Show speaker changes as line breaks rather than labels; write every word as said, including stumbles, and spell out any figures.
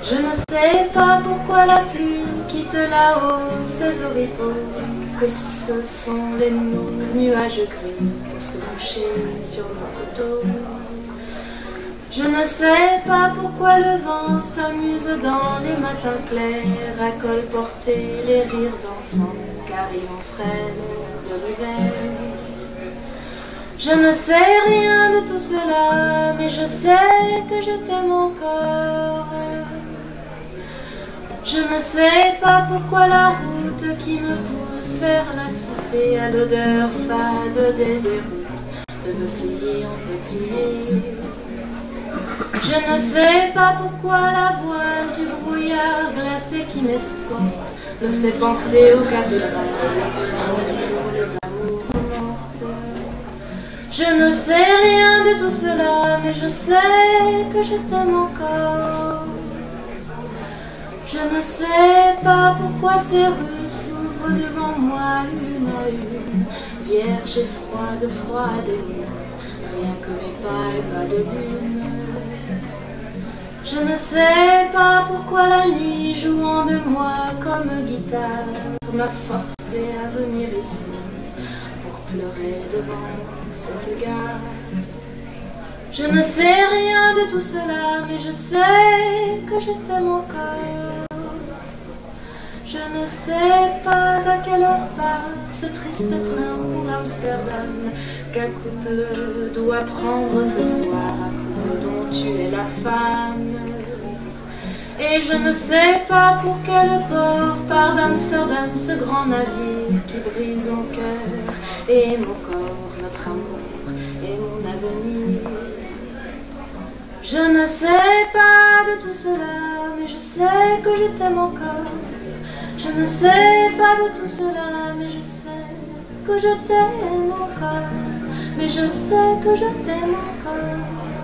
Je ne sais pas pourquoi la pluie quitte là-haut ses oripeaux, que ce sont les nuages gris pour se coucher sur mon coteau. Je ne sais pas pourquoi le vent s'amuse dans les matins clairs à colporter les rires d'enfants car il en freine de l'hiver. Je ne sais rien de tout cela, mais je sais que je t'aime encore. Je ne sais pas pourquoi la route qui me pousse vers la cité a l'odeur fade des déroutes de peuplier en peuplier. Je ne sais pas pourquoi la voile du brouillard glacé qui m'escorte me fait penser aux cathédrales pour les amours mortes. Je ne sais rien de tout cela, mais je sais que je t'aime encore. Je ne sais pas pourquoi ces rues s'ouvrent devant moi une à une, vierges et froides, froides et nues, rien que mes pas et pas de lune. Je ne sais pas pourquoi la nuit, jouant de moi comme guitare, m'a forcé à venir ici pour pleurer devant cette gare. Je ne sais rien de tout cela, mais je sais que je t'aime encore. Je ne sais pas à quelle heure part ce triste train pour Amsterdam qu'un couple doit prendre ce soir à coup dont tu es la femme. Et je ne sais pas pour quel port part d'Amsterdam ce grand navire qui brise mon cœur et mon corps, notre amour et mon avenir. Je ne sais pas de tout cela, mais je sais que je t'aime encore. Je ne sais pas de tout cela, mais je sais que je t'aime encore. Mais je sais que je t'aime encore.